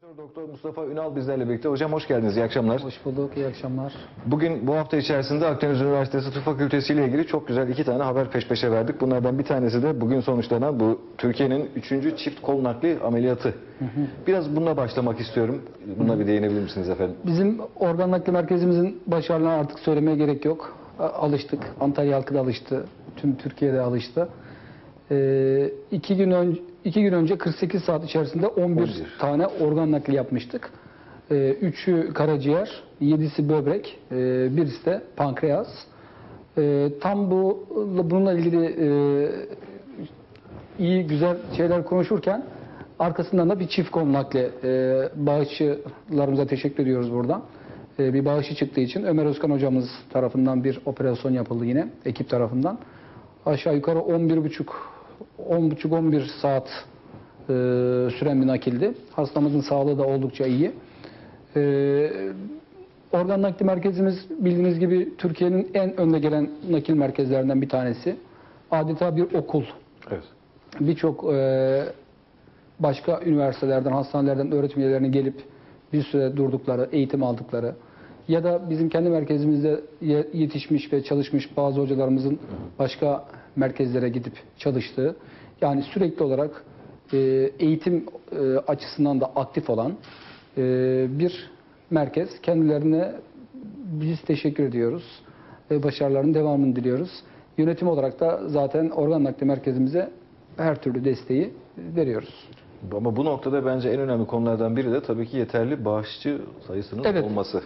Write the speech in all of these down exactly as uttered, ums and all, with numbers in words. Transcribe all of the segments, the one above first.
Doktor Mustafa Ünal bizlerle birlikte. Hocam hoş geldiniz. İyi akşamlar. Hoş bulduk. İyi akşamlar. Bugün bu hafta içerisinde Akdeniz Üniversitesi Tıp Fakültesi ile ilgili çok güzel iki tane haber peş peşe verdik. Bunlardan bir tanesi de bugün sonuçlanan bu Türkiye'nin üçüncü çift kol nakli ameliyatı. Hı hı. Biraz bununla başlamak istiyorum. Buna hı hı. bir değinebilir misiniz efendim? Bizim organ nakli merkezimizin başarılarına artık söylemeye gerek yok. Alıştık. Antalya halkı da alıştı. Tüm Türkiye'de alıştı. Ee, iki gün önce iki gün önce kırk sekiz saat içerisinde on bir, on bir tane organ nakli yapmıştık. Ee, üçü karaciğer, yedisi böbrek, e, birisi de pankreas. E, tam bu bununla ilgili e, iyi güzel şeyler konuşurken arkasından da bir çift kol nakli e, bağışçılarımıza teşekkür ediyoruz buradan. E, bir bağışı çıktığı için Ömer Özkan hocamız tarafından bir operasyon yapıldı yine ekip tarafından. Aşağı yukarı on bir buçuk on buçuk on bir saat e, süren bir nakildi. Hastamızın sağlığı da oldukça iyi. E, organ nakli merkezimiz bildiğiniz gibi Türkiye'nin en önde gelen nakil merkezlerinden bir tanesi. Adeta bir okul. Evet. Birçok e, başka üniversitelerden, hastanelerden öğretim üyelerine gelip bir süre durdukları, eğitim aldıkları ya da bizim kendi merkezimizde yetişmiş ve çalışmış bazı hocalarımızın başka merkezlere gidip çalıştığı, yani sürekli olarak e, eğitim e, açısından da aktif olan e, bir merkez. Kendilerine biz teşekkür ediyoruz. E, başarılarının devamını diliyoruz. Yönetim olarak da zaten organ nakli merkezimize her türlü desteği veriyoruz. Ama bu noktada bence en önemli konulardan biri de tabii ki yeterli bağışçı sayısının evet. olması.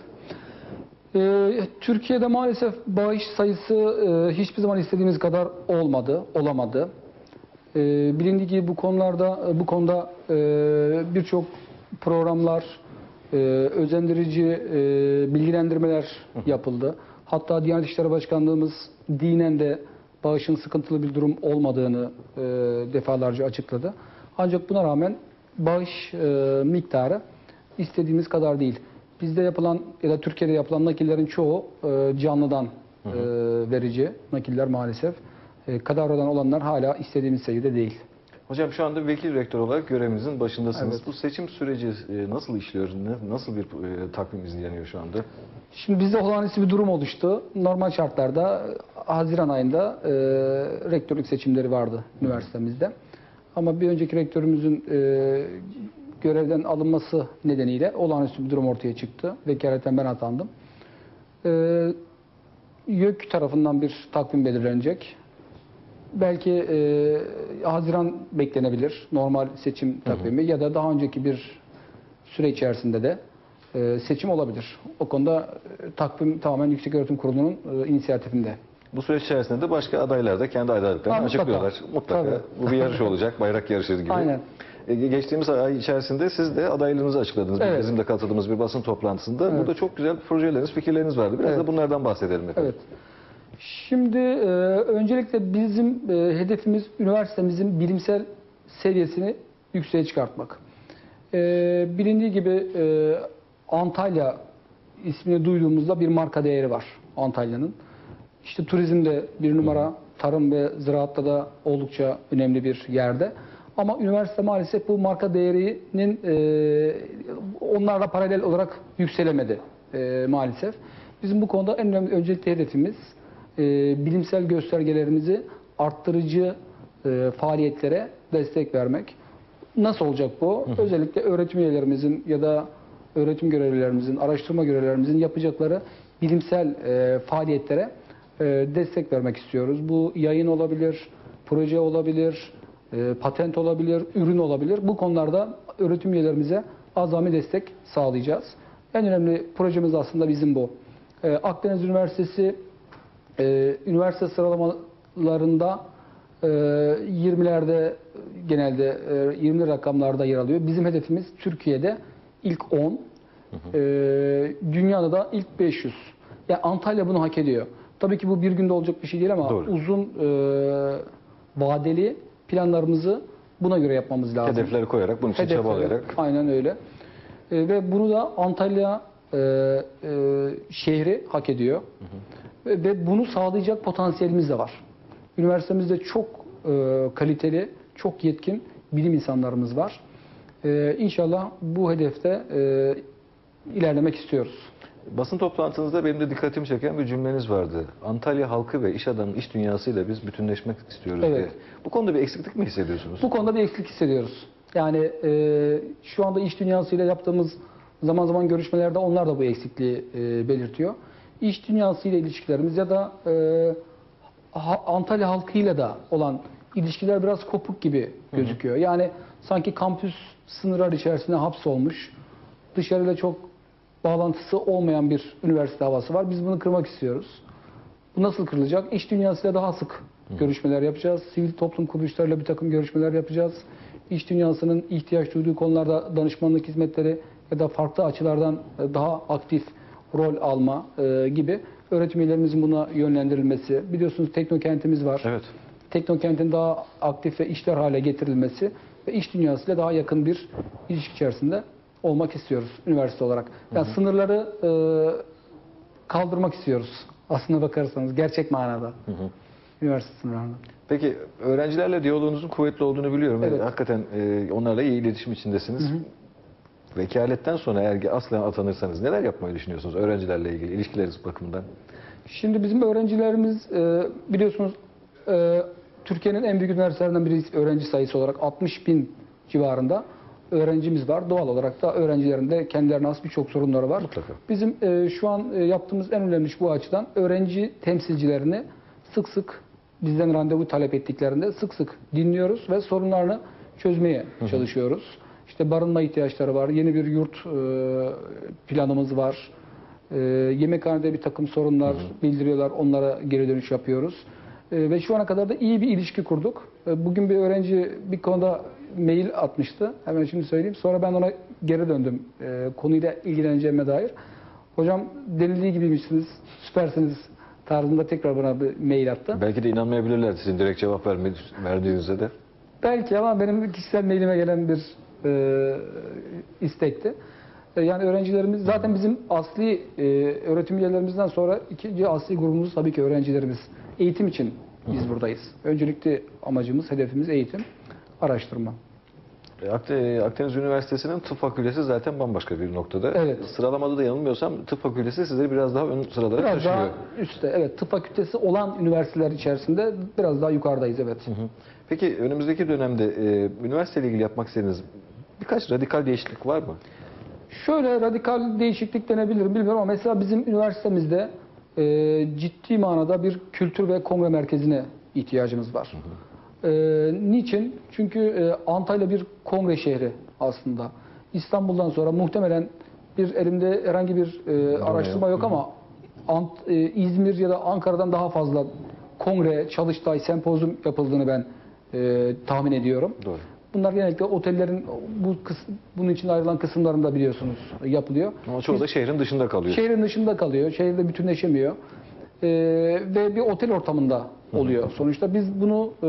Ee, Türkiye'de maalesef bağış sayısı e, hiçbir zaman istediğimiz kadar olmadı, olamadı. E, bilindiği gibi bu konularda, bu konuda e, birçok programlar, e, özendirici e, bilgilendirmeler yapıldı. Hatta Diyanet İşleri Başkanlığımız dinen de bağışın sıkıntılı bir durum olmadığını e, defalarca açıkladı. Ancak buna rağmen bağış e, miktarı istediğimiz kadar değil. Bizde yapılan ya da Türkiye'de yapılan nakillerin çoğu e, canlıdan hı hı. E, verici nakiller maalesef. E, kadavradan olanlar hala istediğimiz seviyede değil. Hocam şu anda vekil rektör olarak görevinizin başındasınız. Evet. Bu seçim süreci e, nasıl işliyor? Nasıl bir e, takvim izleniyor şu anda? Şimdi bizde olağanüstü bir durum oluştu. Normal şartlarda Haziran ayında e, rektörlük seçimleri vardı hı. üniversitemizde. Ama bir önceki rektörümüzün e, görevden alınması nedeniyle olağanüstü bir durum ortaya çıktı. Vekaleten ben atandım. Ee, YÖK tarafından bir takvim belirlenecek. Belki e, Haziran beklenebilir. Normal seçim takvimi hı hı. ya da daha önceki bir süre içerisinde de e, seçim olabilir. O konuda e, takvim tamamen Yükseköğretim Kurulu'nun e, inisiyatifinde. Bu süreç içerisinde de başka adaylar da kendi adaylıklarını ha, açıklıyorlar. Mutlaka. Mutlaka. Bu bir yarış olacak. Bayrak yarışı gibi. Aynen. Geçtiğimiz ay içerisinde siz de adaylığınızı açıkladınız. Evet. Bizim de katıldığımız bir basın toplantısında. Evet. Burada çok güzel projeleriniz, fikirleriniz vardı. Biraz evet. da bunlardan bahsedelim efendim. Evet. Şimdi e, öncelikle bizim e, hedefimiz üniversitemizin bilimsel seviyesini yükseğe çıkartmak. E, bilindiği gibi e, Antalya ismini duyduğumuzda bir marka değeri var Antalya'nın. İşte turizmde bir numara, tarım ve ziraatta da oldukça önemli bir yerde. Ama üniversite maalesef bu marka değerinin e, onlarla paralel olarak yükselemedi e, maalesef. Bizim bu konuda en önemli öncelikli hedefimiz e, bilimsel göstergelerimizi arttırıcı e, faaliyetlere destek vermek. Nasıl olacak bu? Hı hı. Özellikle öğretim üyelerimizin ya da öğretim görevlilerimizin, araştırma görevlilerimizin yapacakları bilimsel e, faaliyetlere e, destek vermek istiyoruz. Bu yayın olabilir, proje olabilir, E, patent olabilir, ürün olabilir. Bu konularda öğretim üyelerimize azami destek sağlayacağız. En önemli projemiz aslında bizim bu. E, Akdeniz Üniversitesi e, üniversite sıralamalarında e, yirmilerde genelde e, yirmili rakamlarda yer alıyor. Bizim hedefimiz Türkiye'de ilk on, hı hı. E, dünyada da ilk beş yüz. Yani Antalya bunu hak ediyor. Tabii ki bu bir günde olacak bir şey değil ama doğru. uzun e, vadeli planlarımızı buna göre yapmamız lazım. Hedefleri koyarak, bunun için çabalayarak. Aynen öyle. E, ve bunu da Antalya e, e, şehri hak ediyor. Hı hı. Ve, ve bunu sağlayacak potansiyelimiz de var. Üniversitemizde çok e, kaliteli, çok yetkin bilim insanlarımız var. E, inşallah bu hedefte e, ilerlemek istiyoruz. Basın toplantınızda benim de dikkatimi çeken bir cümleniz vardı. Antalya halkı ve iş adamı, iş dünyasıyla biz bütünleşmek istiyoruz Evet. diye. Bu konuda bir eksiklik mi hissediyorsunuz? Bu konuda bir eksiklik hissediyoruz. Yani e, şu anda iş dünyasıyla yaptığımız zaman zaman görüşmelerde onlar da bu eksikliği e, belirtiyor. İş dünyasıyla ilişkilerimiz ya da e, ha, Antalya halkıyla da olan ilişkiler biraz kopuk gibi gözüküyor. Yani sanki kampüs sınırlar içerisinde hapsolmuş, dışarıyla çok bağlantısı olmayan bir üniversite havası var. Biz bunu kırmak istiyoruz. Bu nasıl kırılacak? İş dünyasıyla daha sık görüşmeler yapacağız. Sivil toplum kuruluşlarıyla bir takım görüşmeler yapacağız. İş dünyasının ihtiyaç duyduğu konularda danışmanlık hizmetleri ya da farklı açılardan daha aktif rol alma e, gibi öğretim üyelerimizin buna yönlendirilmesi. Biliyorsunuz teknokentimiz var. Evet. Teknokentin daha aktif ve işler hale getirilmesi ve iş dünyasıyla daha yakın bir ilişki içerisinde olmak istiyoruz üniversite olarak. Yani hı hı. sınırları e, kaldırmak istiyoruz. Aslına bakarsanız gerçek manada. Hı hı. Üniversite sınırlarında. Peki öğrencilerle diyaloğunuzun kuvvetli olduğunu biliyorum. Evet. Hakikaten e, onlarla iyi iletişim içindesiniz. Hı hı. Vekaletten sonra eğer aslen atanırsanız neler yapmayı düşünüyorsunuz öğrencilerle ilgili ilişkileriniz bakımından? Şimdi bizim öğrencilerimiz e, biliyorsunuz e, Türkiye'nin en büyük üniversitelerinden biri öğrenci sayısı olarak altmış bin civarında öğrencimiz var. Doğal olarak da öğrencilerin de kendilerine has birçok sorunları var. Mutlaka. Bizim e, şu an e, yaptığımız en önemli iş bu açıdan öğrenci temsilcilerini sık sık bizden randevu talep ettiklerinde sık sık dinliyoruz ve sorunlarını çözmeye hı hı. çalışıyoruz. İşte barınma ihtiyaçları var, yeni bir yurt e, planımız var. E, yemekhanede bir takım sorunlar hı hı. bildiriyorlar, onlara geri dönüş yapıyoruz. E, ve şu ana kadar da iyi bir ilişki kurduk. E, bugün bir öğrenci bir konuda mail atmıştı. Hemen şimdi söyleyeyim. Sonra ben ona geri döndüm. E, konuyla ilgileneceğime dair. Hocam denildiği gibiymişsiniz, süpersiniz tarzında tekrar bana bir mail attı. Belki de inanmayabilirler sizin direkt cevap verdiğinizde de. Belki ama benim kişisel mailime gelen bir e, istekti. E, yani öğrencilerimiz zaten bizim asli e, öğretim üyelerimizden sonra ikinci asli grubumuz tabii ki öğrencilerimiz. Eğitim için biz buradayız. Öncelikli amacımız, hedefimiz eğitim, araştırma. Akdeniz Üniversitesi'nin tıp fakültesi zaten bambaşka bir noktada. Evet. Sıralamada da yanılmıyorsam tıp fakültesi sizleri biraz daha ön sıralara biraz taşıyor. Biraz daha üstte. Evet. Tıp fakültesi olan üniversiteler içerisinde biraz daha yukarıdayız. Evet. Hı hı. Peki önümüzdeki dönemde e, üniversiteyle ilgili yapmak istediğiniz birkaç radikal değişiklik var mı? Şöyle radikal değişiklik denebilir bilmiyorum ama mesela bizim üniversitemizde e, ciddi manada bir kültür ve kongre merkezine ihtiyacımız var. Hı hı. Ee, niçin? Çünkü e, Antalya bir kongre şehri aslında. İstanbul'dan sonra muhtemelen bir elimde herhangi bir e, araştırma yok ama Ant, e, İzmir ya da Ankara'dan daha fazla kongre, çalıştay, sempozyum yapıldığını ben e, tahmin ediyorum. Doğru. Bunlar genellikle otellerin bu kısım, bunun için ayrılan kısımlarında biliyorsunuz yapılıyor. Ama çoğu da şehrin dışında kalıyor. Şehrin dışında kalıyor. Şehirde bütünleşemiyor. Ee, ve bir otel ortamında oluyor. Hı hı. Sonuçta biz bunu e,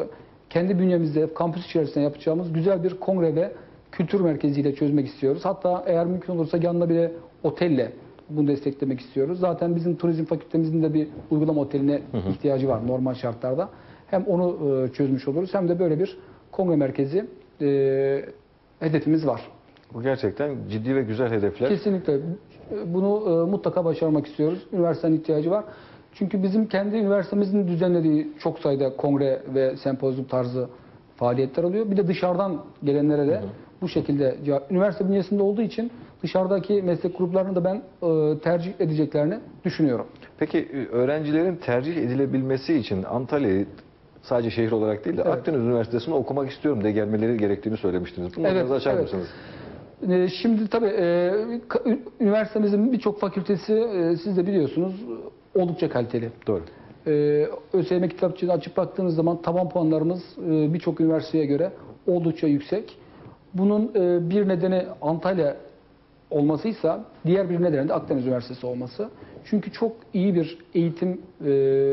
kendi bünyemizde, kampüs içerisinde yapacağımız güzel bir kongre ve kültür merkeziyle çözmek istiyoruz. Hatta eğer mümkün olursa yanına bile otelle bunu desteklemek istiyoruz. Zaten bizim turizm fakültemizin de bir uygulama oteline hı hı. ihtiyacı var normal şartlarda. Hem onu e, çözmüş oluruz hem de böyle bir kongre merkezi e, hedefimiz var. Bu gerçekten ciddi ve güzel hedefler. Kesinlikle. Bunu e, mutlaka başarmak istiyoruz. Üniversitenin ihtiyacı var. Çünkü bizim kendi üniversitemizin düzenlediği çok sayıda kongre ve sempozyum tarzı faaliyetler oluyor. Bir de dışarıdan gelenlere de hı hı. bu şekilde üniversite bünyesinde olduğu için dışarıdaki meslek gruplarını da ben e, tercih edeceklerini düşünüyorum. Peki öğrencilerin tercih edilebilmesi için Antalya'yı sadece şehir olarak değil de evet. Akdeniz Üniversitesi'ne okumak istiyorum diye gelmeleri gerektiğini söylemiştiniz. Bunu evet, biraz açar evet. mısınız? Şimdi tabii e, üniversitemizin birçok fakültesi e, siz de biliyorsunuz oldukça kaliteli. Doğru. E, ÖSYM kitapçığını açıp baktığınız zaman taban puanlarımız e, birçok üniversiteye göre oldukça yüksek. Bunun e, bir nedeni Antalya olmasıysa diğer bir nedeni de Akdeniz Üniversitesi olması. Çünkü çok iyi bir eğitim, e,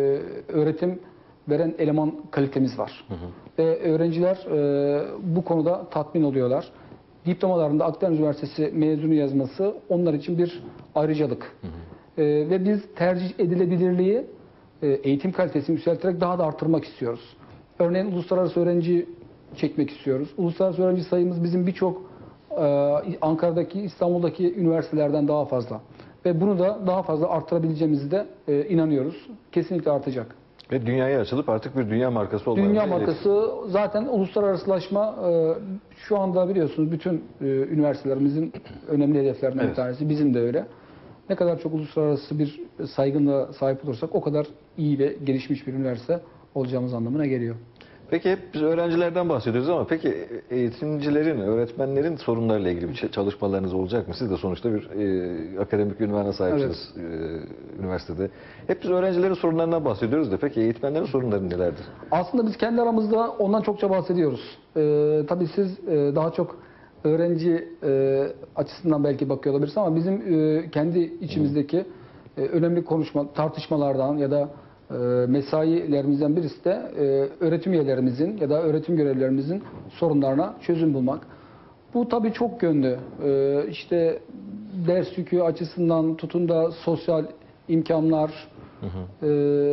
öğretim veren eleman kalitemiz var. Hı hı. Ve öğrenciler e, bu konuda tatmin oluyorlar. Diplomalarında Akdeniz Üniversitesi mezunu yazması onlar için bir ayrıcalık. Hı hı. E, ve biz tercih edilebilirliği, e, eğitim kalitesini yükselterek daha da artırmak istiyoruz. Örneğin uluslararası öğrenci çekmek istiyoruz. Uluslararası öğrenci sayımız bizim birçok e, Ankara'daki, İstanbul'daki üniversitelerden daha fazla. Ve bunu da daha fazla arttırabileceğimizi de e, inanıyoruz. Kesinlikle artacak. Ve dünyaya açılıp artık bir dünya markası olmaya Dünya başladı. markası zaten uluslararasılaşma e, şu anda biliyorsunuz bütün e, üniversitelerimizin önemli hedeflerinden Evet. bir tanesi. Bizim de öyle. Ne kadar çok uluslararası bir saygınlığa sahip olursak o kadar iyi ve gelişmiş bir üniversite olacağımız anlamına geliyor. Peki hep biz öğrencilerden bahsediyoruz ama peki eğitimcilerin, öğretmenlerin sorunlarıyla ilgili bir ç- çalışmalarınız olacak mı? Siz de sonuçta bir e, akademik ünvana sahipsiniz e, üniversitede. Hep biz öğrencilerin sorunlarından bahsediyoruz da peki eğitmenlerin sorunları nelerdir? Aslında biz kendi aramızda ondan çokça bahsediyoruz. Ee, tabii siz e, daha çok öğrenci e, açısından belki bakıyor olabilirsiniz ama bizim e, kendi içimizdeki e, önemli konuşma, tartışmalardan ya da e, mesailerimizden birisi de e, öğretim üyelerimizin ya da öğretim görevlilerimizin sorunlarına çözüm bulmak. Bu tabii çok yönlü. E, işte ders yükü açısından tutun da sosyal imkanlar, e,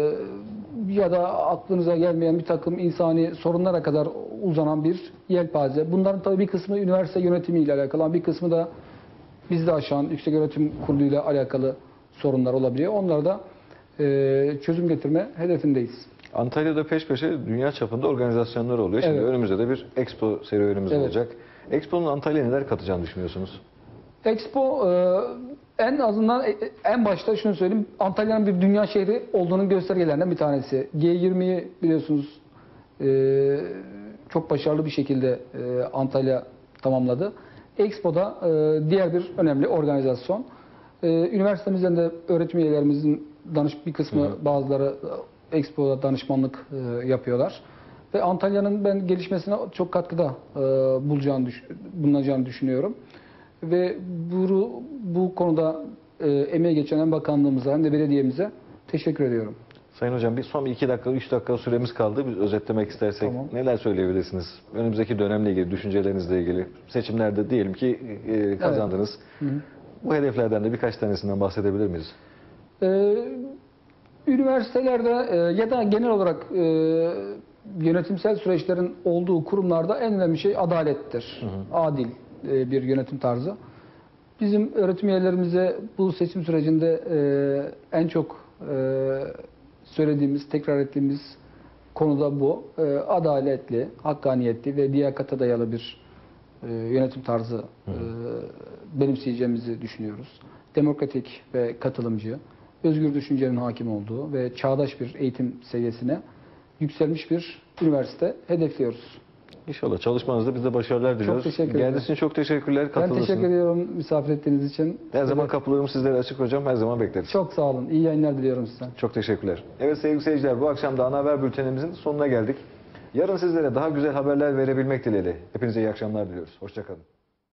ya da aklınıza gelmeyen bir takım insani sorunlara kadar uzanan bir yelpaze. Bunların tabii bir kısmı üniversite yönetimiyle alakalı ama bir kısmı da bizde aşan Yüksek Öğretim Kurulu ile alakalı sorunlar olabiliyor. Onlara da e, çözüm getirme hedefindeyiz. Antalya'da peş peşe dünya çapında organizasyonlar oluyor. Şimdi Evet. önümüzde de bir Expo serüvenimiz Evet. olacak. Expo'nun Antalya'ya neler katacağını düşünüyorsunuz? Expo e, en azından e, en başta şunu söyleyeyim. Antalya'nın bir dünya şehri olduğunun göstergelerinden bir tanesi. G yirmiyi biliyorsunuz e, çok başarılı bir şekilde e, Antalya tamamladı. Expo'da e, diğer bir önemli organizasyon. E, üniversitemizden de öğretim üyelerimizin danış bir kısmı Hı hı. bazıları e, Expo'da danışmanlık e, yapıyorlar. Ve Antalya'nın ben gelişmesine çok katkıda e, bulacağını düş- bulunacağını düşünüyorum. Ve bu, bu konuda e, emeği geçen hem bakanlığımıza hem de belediyemize teşekkür ediyorum. Sayın Hocam bir son iki dakika, üç dakika süremiz kaldı. Biz özetlemek istersek Tamam. neler söyleyebilirsiniz? Önümüzdeki dönemle ilgili, düşüncelerinizle ilgili. Seçimlerde diyelim ki e, kazandınız. Hı hı. Bu hedeflerden de birkaç tanesinden bahsedebilir miyiz? Ee, üniversitelerde e, ya da genel olarak e, yönetimsel süreçlerin olduğu kurumlarda en önemli şey adalettir. Hı hı. Adil e, bir yönetim tarzı. Bizim öğretim üyelerimize bu seçim sürecinde e, en çok e, söylediğimiz, tekrar ettiğimiz konuda bu. E, adaletli, hakkaniyetli ve liyakata dayalı bir e, yönetim tarzı e, benimseyeceğimizi düşünüyoruz. Demokratik ve katılımcı, özgür düşüncenin hakim olduğu ve çağdaş bir eğitim seviyesine yükselmiş bir üniversite hedefliyoruz. İnşallah çalışmanızda biz de başarılar diliyoruz. teşekkür ederim. Geldiğiniz için çok teşekkürler. Ben Katıldığınız teşekkür için. ediyorum misafir ettiğiniz için. Her zaman kapılarım sizlere açık hocam. Her zaman bekleriz. Çok sağ olun. İyi yayınlar diliyorum size. Çok teşekkürler. Evet sevgili seyirciler, bu akşam da ana haber bültenimizin sonuna geldik. Yarın sizlere daha güzel haberler verebilmek dileğiyle. Hepinize iyi akşamlar diliyoruz. Hoşça kalın.